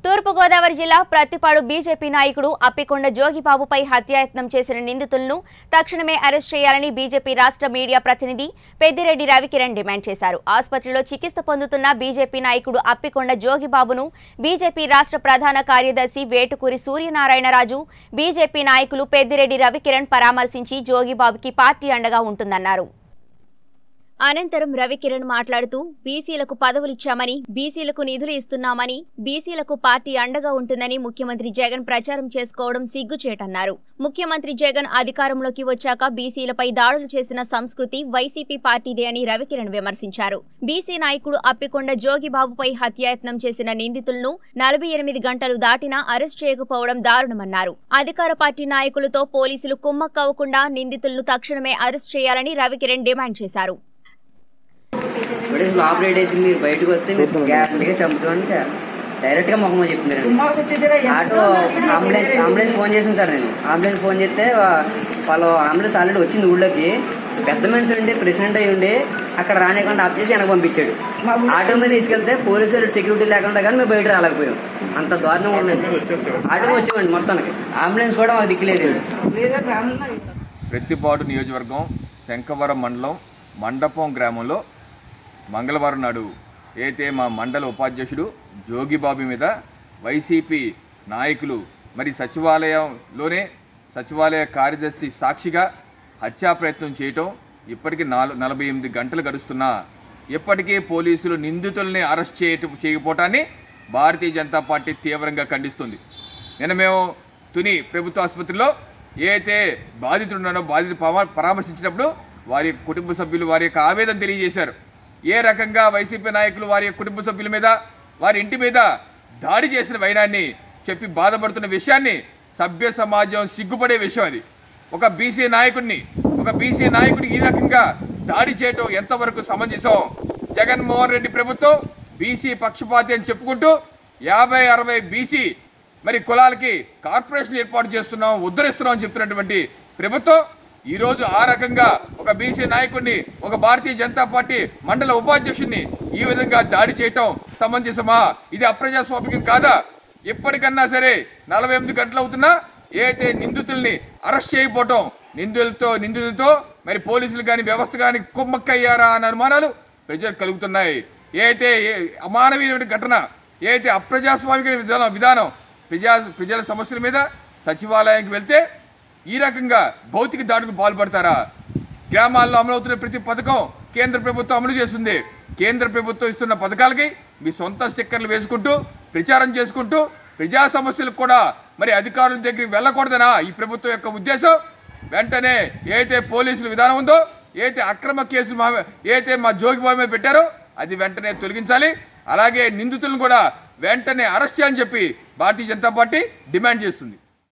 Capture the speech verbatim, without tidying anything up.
తూర్పు గోదావరి జిల్లా ప్రతిపాడు బీజేపీ నాయకుడు అప్పికొండ జోగిబాబుపై హత్యాయత్నం చేసిన నిందితులను తక్షణమే అరెస్ట్ చేయాలని బీజేపీ రాష్ట్ర మీడియా ప్రతినిధి పెద్దిరెడ్డి రవికిరణ్ డిమాండ్ చేశారు. ఆసుపత్రిలో చికిత్స పొందుతున్న బీజేపీ నాయకుడు అప్పికొండ జోగిబాబును బీజేపీ రాష్ట్ర ప్రధాన కార్యదర్శి వేటుకూరి సూర్యనారాయణరాజు, బీజేపీ నాయకులు పెద్దిరెడ్డి రవికిరణ్ పరామర్శించి జోగిబాబుకి పార్టీ అండగా ఉంటుందన్నారు. అనంతరం రవికిరణ్ మాట్లాడుతూ బీసీలకు పదవులిచ్చామని, బీసీలకు నిధులు ఇస్తున్నామని, బీసీలకు పార్టీ అండగా ఉంటుందని ముఖ్యమంత్రి జగన్ ప్రచారం చేసుకోవడం సిగ్గుచేటన్నారు. ముఖ్యమంత్రి జగన్ అధికారంలోకి వచ్చాక బీసీలపై దాడులు చేసిన సంస్కృతి వైసీపీ పార్టీదే అని రవికిరణ్ విమర్శించారు. బీసీ నాయకుడు అప్పికొండ జోగిబాబుపై హత్యాయత్నం చేసిన నిందితులను నలభై ఎనిమిది గంటలు దాటినా అరెస్ట్ చేయకపోవడం దారుణమన్నారు. అధికార పార్టీ నాయకులతో పోలీసులు కుమ్మక్కవ్వకుండా నిందితులను తక్షణమే అరెస్ట్ చేయాలని రవికిరణ్ డిమాండ్ చేశారు. ఆపరేట్ చేసి మీరు బయటకు వస్తే గ్యారంటీగా చంపుతామని డైరెక్ట్ గా మొహమ్మద్ చెప్తున్నారు. ఆటో అంబులెన్స్ అంబులెన్స్ ఫోన్ చేసింది సార్. నేను అంబులెన్స్ ఫోన్ చేస్తే వాళ్ళు అంబులెన్స్ ఆల్రెడీ వచ్చింది ఊళ్ళోకి. పెద్ద మనిషి ఉండి ప్రెసిడెంట్ అయ్యి ఉండి అక్కడ రానికుండా ఆఫ్ చేసి వెనక పంపించాడు. ఆటో మీద తీసుకెళ్తే పోలీసులు సెక్యూరిటీ లేకుండా కానీ మేము బయట రాలేకపోయాం. అంత దారుణంగా ఉన్నది. ఆటో వచ్చేవండి మొత్తానికి. అంబులెన్స్ కూడా మాకు దిక్కులేదు. ప్రతిపాడు నియోజకవర్గం శంకవరం మండలం మండపం గ్రామంలో మంగళవారం నాడు అయితే మా మండల ఉపాధ్యక్షుడు జోగిబాబు మీద వైసీపీ నాయకులు మరి సచివాలయంలోనే సచివాలయ కార్యదర్శి సాక్షిగా హత్యా ప్రయత్నం చేయటం ఇప్పటికీ నాలుగు నలభై ఎనిమిది గంటలు గడుస్తున్నా ఇప్పటికీ పోలీసులు నిందితుల్ని అరెస్ట్ చేయటం చేయకపోవటాన్ని భారతీయ జనతా పార్టీ తీవ్రంగా ఖండిస్తుంది. నిన్న మేము తుని ప్రభుత్వ ఆసుపత్రిలో ఏ అయితే బాధితులు ఉన్నారో బాధితులు పరామర్శించినప్పుడు వారి కుటుంబ సభ్యులు వారి యొక్క ఆవేదన తెలియజేశారు. ఏ రకంగా వైసీపీ నాయకులు వారి కుటుంబ సభ్యుల మీద వారి ఇంటి మీద దాడి చేసిన వైనాన్ని చెప్పి బాధపడుతున్న విషయాన్ని సభ్య సమాజం సిగ్గుపడే విషయం. అది ఒక బీసీ నాయకుడిని ఒక బీసీ నాయకుడిని ఈ రకంగా దాడి చేయటం ఎంతవరకు సమంజసం? జగన్మోహన్ రెడ్డి ప్రభుత్వం బీసీ పక్షపాతి అని చెప్పుకుంటూ యాభై అరవై బీసీ మరి కులాలకి కార్పొరేషన్ ఏర్పాటు చేస్తున్నాం, ఉద్ధరిస్తున్నాం అని చెప్తున్నటువంటి ప్రభుత్వం ఈరోజు ఆ రకంగా ఒక బీసీ నాయకుడిని ఒక భారతీయ జనతా పార్టీ మండల ఉపాధ్యక్షుడిని ఈ విధంగా దాడి చేయటం సమంజసమా? ఇది అప్రజాస్వామికం కాదా? ఎప్పటికన్నా సరే నలభై ఎనిమిది గంటలు అవుతున్నా ఏ అయితే నిందితుల్ని అరెస్ట్ చేయకపోవటం, నిందితులతో నిందితులతో మరి పోలీసులు కానీ వ్యవస్థ కానీ కుమ్మక్కయ్యారా అన్న అనుమానాలు ప్రజలకు కలుగుతున్నాయి. ఏ అయితే అమానవీయమైన ఘటన, ఏ అయితే అప్రజాస్వామిక విధానం విధానం ప్రజా ప్రజల సమస్యల మీద సచివాలయానికి వెళ్తే ఈ రకంగా భౌతిక దాడులకు పాల్పడతారా? గ్రామాల్లో అమలవుతున్న ప్రతి పథకం కేంద్ర ప్రభుత్వం అమలు చేస్తుంది. కేంద్ర ప్రభుత్వం ఇస్తున్న పథకాలకి మీ సొంత స్టిక్కర్లు వేసుకుంటూ ప్రచారం చేసుకుంటూ ప్రజా సమస్యలకు కూడా మరి అధికారుల దగ్గరికి వెళ్ళకూడదనా ఈ ప్రభుత్వం యొక్క ఉద్దేశం? వెంటనే ఏదైతే పోలీసుల విధానం ఉందో, ఏదైతే అక్రమ కేసులు మా ఏదైతే మా జోగిబాబు మీద పెట్టారో అది వెంటనే తొలగించాలి. అలాగే నిందితులను కూడా వెంటనే అరెస్ట్ చేయని చెప్పి భారతీయ జనతా పార్టీ డిమాండ్ చేస్తుంది.